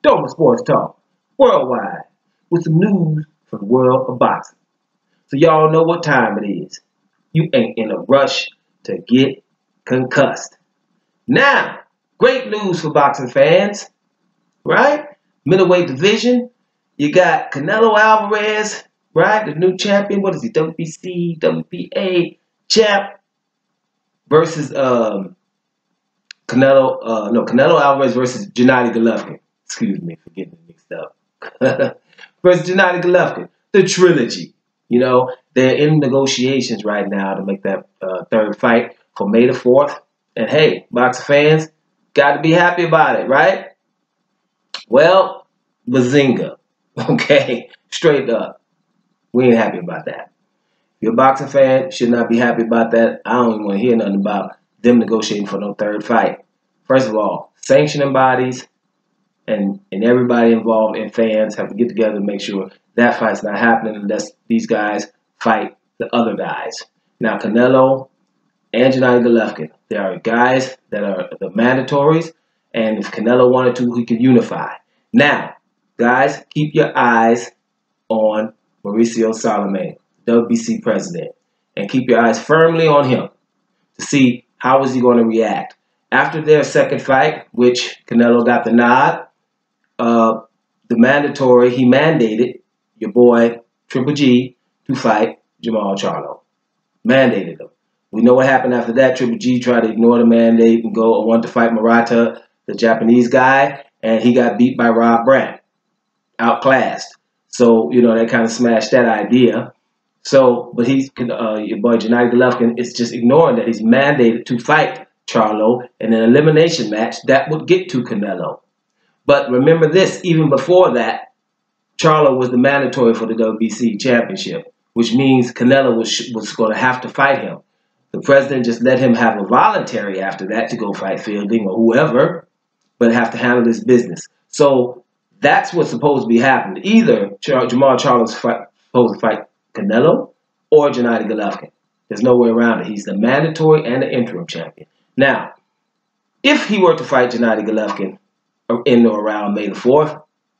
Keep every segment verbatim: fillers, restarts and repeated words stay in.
Dover Sports Talk, worldwide, with some news from the world of boxing. So y'all know what time it is. You ain't in a rush to get concussed. Now, great news for boxing fans, right? Middleweight division, you got Canelo Alvarez, right? The new champion, what is he, W B C, W B A champ versus um, Canelo, uh, no, Canelo Alvarez versus Gennady Golovkin. Excuse me for getting it mixed up. Versus Gennady Golovkin, the trilogy. You know, they're in negotiations right now to make that uh, third fight for May the fourth. And hey, boxing fans, got to be happy about it, right? Well, bazinga. Okay, straight up. We ain't happy about that. If you're a boxing fan, you should not be happy about that. I don't even want to hear nothing about them negotiating for no third fight. First of all, sanctioning bodies and, and everybody involved and fans have to get together to make sure that fight's not happening unless these guys fight the other guys. Now, Canelo and Gennady Golovkin, there are guys that are the mandatories, and if Canelo wanted to, he could unify. Now, guys, keep your eyes on Mauricio Sulaimán, W B C president, and keep your eyes firmly on him to see how is he going to react. After their second fight, which Canelo got the nod, uh, the mandatory, he mandated your boy Triple G to fight Jermall Charlo. Mandated him. We know what happened after that. Triple G tried to ignore the mandate and go and want to fight Murata, the Japanese guy, and he got beat by Rob Brandt, outclassed. So, you know, that kind of smashed that idea. So, but he's, uh, your boy Gennady Golovkin is just ignoring that he's mandated to fight Charlo in an elimination match that would get to Canelo. But remember this, even before that, Charlo was the mandatory for the W B C championship, which means Canelo was, was going to have to fight him. The president just let him have a voluntary after that to go fight Fielding or whoever, but have to handle this business. So that's what's supposed to be happening. Either Char Jermall Charlo's fight, supposed to fight Canelo or Gennady Golovkin. There's no way around it. He's the mandatory and the interim champion. Now, if he were to fight Gennady Golovkin in or around May the fourth,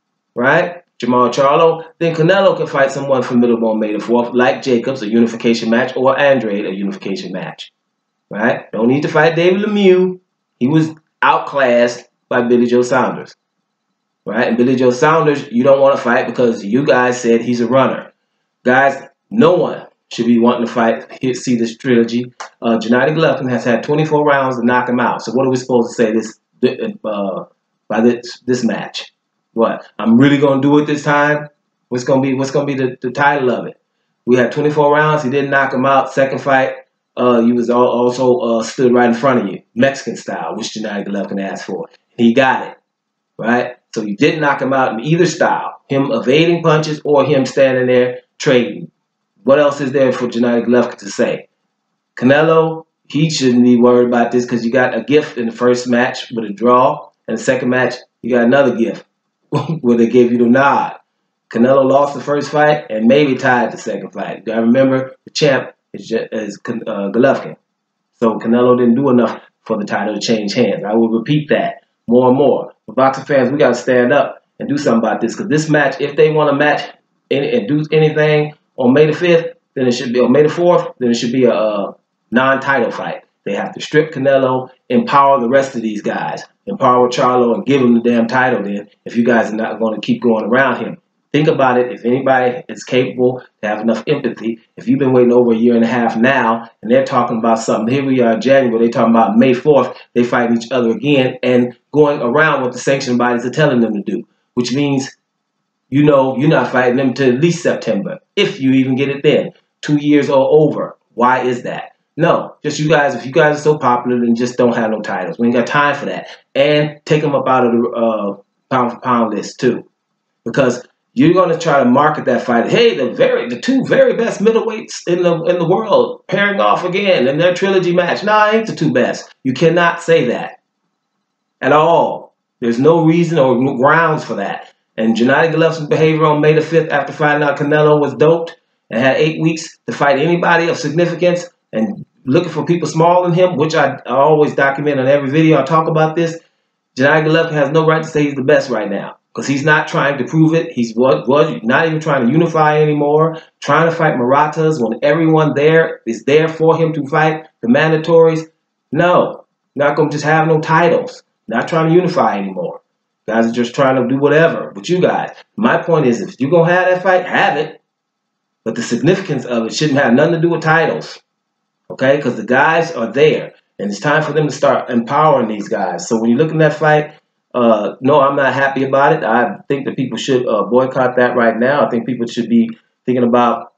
right, Jermall Charlo, then Canelo can fight someone formidable on May the fourth, like Jacobs, a unification match, or Andrade, a unification match, right? Don't need to fight David Lemieux. He was outclassed by Billy Joe Saunders, right? And Billy Joe Saunders, you don't want to fight because you guys said he's a runner. Guys, no one should be wanting to fight, see this trilogy. Uh, Gennady Golovkin has had twenty-four rounds to knock him out. So what are we supposed to say this uh, by this this match? What? I'm really gonna do it this time? What's gonna be? What's gonna be the, the title of it? We had twenty-four rounds. He didn't knock him out. Second fight, uh, you was all, also uh, stood right in front of you, Mexican style, which Gennady Golovkin asked for. He got it, right? So you didn't knock him out in either style, him evading punches or him standing there trading. What else is there for Gennady Golovkin to say? Canelo, he shouldn't be worried about this because you got a gift in the first match with a draw, and the second match, you got another gift where they gave you the nod. Canelo lost the first fight and maybe tied the second fight. I remember the champ is, just, is uh, Golovkin. So Canelo didn't do enough for the title to change hands. I will repeat that more and more. For boxing fans, we got to stand up and do something about this because this match, if they want to match and, and do anything on May the fifth, then it should be on May the fourth, then it should be a, a non-title fight. They have to strip Canelo, empower the rest of these guys, empower Charlo, and give him the damn title then if you guys are not going to keep going around him. Think about it. If anybody is capable to have enough empathy, if you've been waiting over a year and a half now, and they're talking about something, here we are in January, they're talking about May fourth, they fight each other again and going around what the sanctioned bodies are telling them to do, which means, you know, you're not fighting them till at least September, if you even get it then. Two years or over. Why is that? No, just you guys, if you guys are so popular, then just don't have no titles. We ain't got time for that. And take them up out of the uh, pound for pound list too. Because you're going to try to market that fight. Hey, the very the two very best middleweights in the in the world pairing off again in their trilogy match. No, I ain't the two best. You cannot say that at all. There's no reason or no grounds for that. And Gennady Golovkin's behavior on May the fifth after finding out Canelo was doped and had eight weeks to fight anybody of significance and looking for people smaller than him, which I, I always document on every video I talk about this. Gennady Golovkin has no right to say he's the best right now. because he's not trying to prove it. He's was, was not even trying to unify anymore, trying to fight Marathas when everyone there is there for him to fight the mandatories. No, not going to just have no titles. Not trying to unify anymore. Guys are just trying to do whatever with you guys. My point is, if you're going to have that fight, have it. But the significance of it shouldn't have nothing to do with titles. Okay? Because the guys are there. And it's time for them to start empowering these guys. So when you look at that fight, uh, no, I'm not happy about it. I think that people should uh, boycott that right now. I think people should be thinking about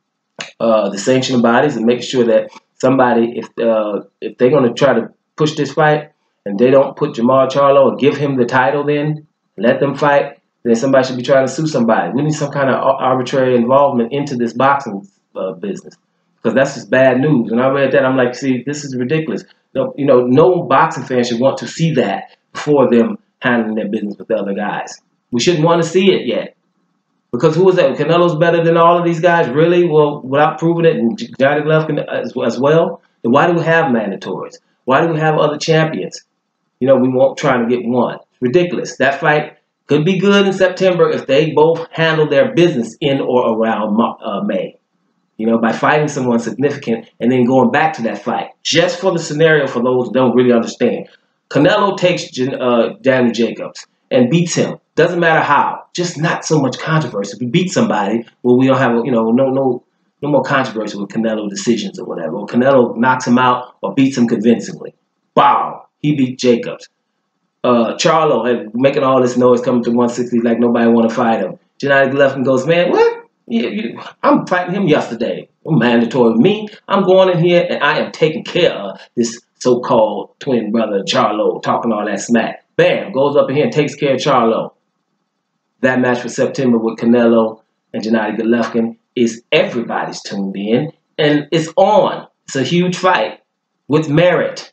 uh, the sanctioning bodies and making sure that somebody, if uh, if they're going to try to push this fight, and they don't put Jermall Charlo and give him the title then, let them fight, then somebody should be trying to sue somebody. We need some kind of arbitrary involvement into this boxing uh, business, because that's just bad news. When I read that, I'm like, see, this is ridiculous. No, you know, no boxing fan should want to see that before them handling their business with the other guys. We shouldn't want to see it yet. Because who is that? Canelo's better than all of these guys? Really? Well, without proving it, and Johnny Golovkin as, as well? Then why do we have mandatories? Why do we have other champions? You know, we won't try to get one. It's ridiculous. That fight could be good in September if they both handle their business in or around uh, May. You know, by fighting someone significant and then going back to that fight. Just for the scenario for those who don't really understand. Canelo takes uh, Danny Jacobs and beats him. Doesn't matter how. Just not so much controversy. If we beat somebody, well, we don't have, you know, no, no, no more controversy with Canelo decisions or whatever. Or Canelo knocks him out or beats him convincingly. Wow. He beat Jacobs. Uh, Charlo and making all this noise coming to one sixty like nobody want to fight him. Gennady Golovkin goes, man, what? You, you, I'm fighting him yesterday. Mandatory me. I'm going in here and I am taking care of this so-called twin brother Charlo talking all that smack. Bam, goes up in here and takes care of Charlo. That match for September with Canelo and Gennady Golovkin is everybody's tuned in and it's on. It's a huge fight with merit.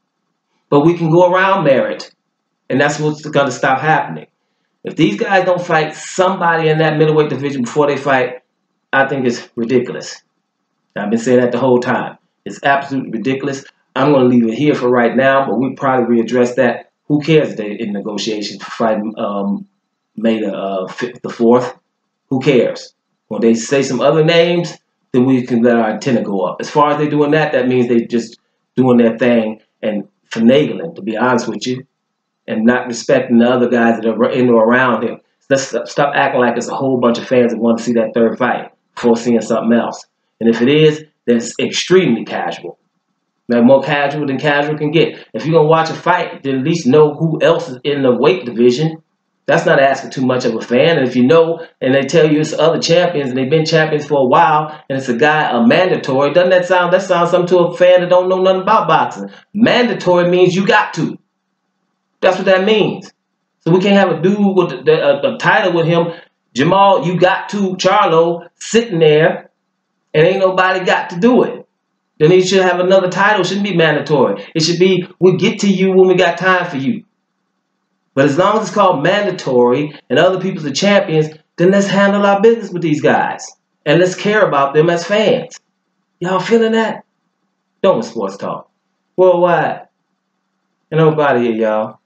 But we can go around merit, and that's what's going to stop happening. If these guys don't fight somebody in that middleweight division before they fight, I think it's ridiculous. I've been saying that the whole time. It's absolutely ridiculous. I'm going to leave it here for right now, but we'll probably readdress that. Who cares if they're in negotiations for fighting um, May the, uh, fifth, the fourth? Who cares? When they say some other names, then we can let our antenna go up. As far as they're doing that, that means they're just doing their thing and finagling, to be honest with you, and not respecting the other guys that are in or around him. Let's stop acting like it's a whole bunch of fans that want to see that third fight before seeing something else. And if it is, then it's extremely casual. Now, more casual than casual can get. If you're going to watch a fight, then at least know who else is in the weight division. That's not asking too much of a fan. And if you know, and they tell you it's other champions, and they've been champions for a while, and it's a guy, a mandatory, doesn't that sound, that sounds something to a fan that don't know nothing about boxing. Mandatory means you got to. That's what that means. So we can't have a dude with the, the, a, a title with him, Jermall, you got to, Charlo, sitting there, and ain't nobody got to do it. Then he should have another title. It shouldn't be mandatory. It should be, we'll get to you when we got time for you. But as long as it's called mandatory and other people's the champions, then let's handle our business with these guys. And let's care about them as fans. Y'all feeling that? Don't Sports Talk. Worldwide. And I'm out of here, y'all.